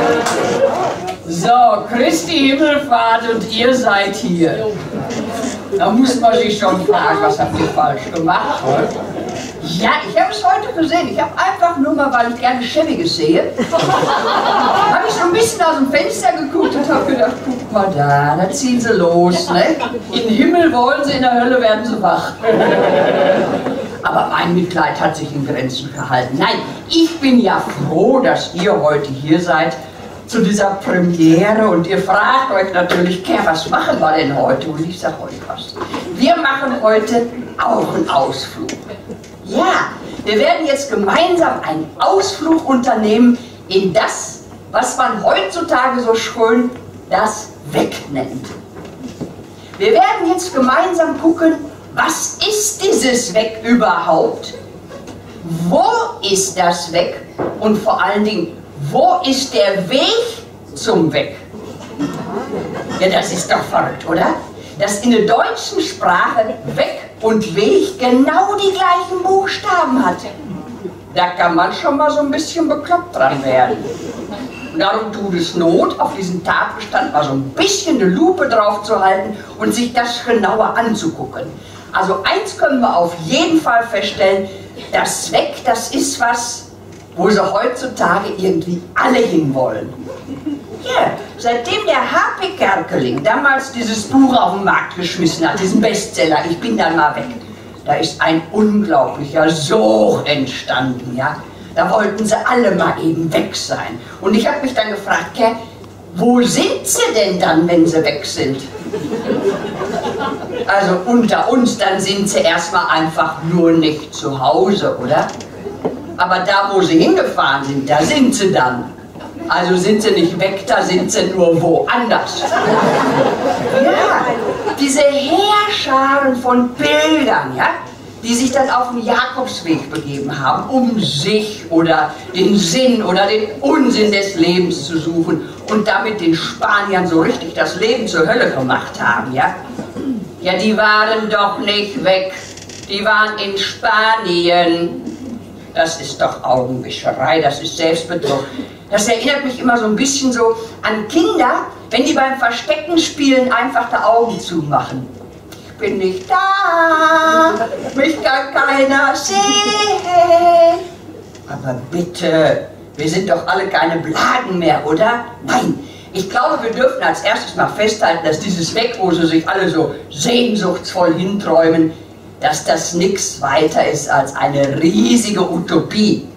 So, Christi Himmelfahrt und ihr seid hier. Da muss man sich schon fragen, was habt ihr falsch gemacht? Ja, ich habe es heute gesehen. Ich habe einfach nur mal, weil ich gerne Schäbiges sehe, habe ich so ein bisschen aus dem Fenster geguckt und habe gedacht, guck mal da ziehen sie los. Ne? In den Himmel wollen sie, in der Hölle werden sie wach. Aber mein Mitleid hat sich in Grenzen gehalten. Nein, ich bin ja froh, dass ihr heute hier seid zu dieser Premiere und ihr fragt euch natürlich, was machen wir denn heute? Und ich sage euch was. Wir machen heute auch einen Ausflug. Ja, wir werden jetzt gemeinsam einen Ausflug unternehmen in das, was man heutzutage so schön das Weg nennt. Wir werden jetzt gemeinsam gucken, was ist dieses Weg überhaupt? Wo ist das Weg? Und vor allen Dingen, wo ist der Weg zum Weg? Ja, das ist doch verrückt, oder? Dass in der deutschen Sprache Weg und Weg genau die gleichen Buchstaben hat. Da kann man schon mal so ein bisschen bekloppt dran werden. Und darum tut es Not, auf diesen Tatbestand mal so ein bisschen eine Lupe drauf zu halten und sich das genauer anzugucken. Also eins können wir auf jeden Fall feststellen, das Weg, das ist was, wo sie heutzutage irgendwie alle hinwollen. Ja, seitdem der H.P. Kerkeling damals dieses Buch auf den Markt geschmissen hat, diesen Bestseller, Ich bin dann mal weg, da ist ein unglaublicher Sog entstanden, ja. Da wollten sie alle mal eben weg sein. Und ich habe mich dann gefragt, wo sind sie denn dann, wenn sie weg sind? Also unter uns, dann sind sie erstmal einfach nur nicht zu Hause, oder? Aber da, wo sie hingefahren sind, da sind sie dann. Also sind sie nicht weg, da sind sie nur woanders. Ja, diese Heerscharen von Pilgern, ja, die sich dann auf den Jakobsweg begeben haben, um sich oder den Sinn oder den Unsinn des Lebens zu suchen und damit den Spaniern so richtig das Leben zur Hölle gemacht haben, ja. Ja, die waren doch nicht weg, die waren in Spanien. Das ist doch Augenwischerei, das ist Selbstbetrug. Das erinnert mich immer so ein bisschen so an Kinder, wenn die beim Verstecken spielen einfach die Augen zumachen. Ich bin nicht da, mich kann keiner sehen. Aber bitte, wir sind doch alle keine Blagen mehr, oder? Nein, ich glaube, wir dürfen als erstes mal festhalten, dass dieses Weg, wo sie sich alle so sehnsuchtsvoll hinträumen, dass das nichts weiter ist als eine riesige Utopie.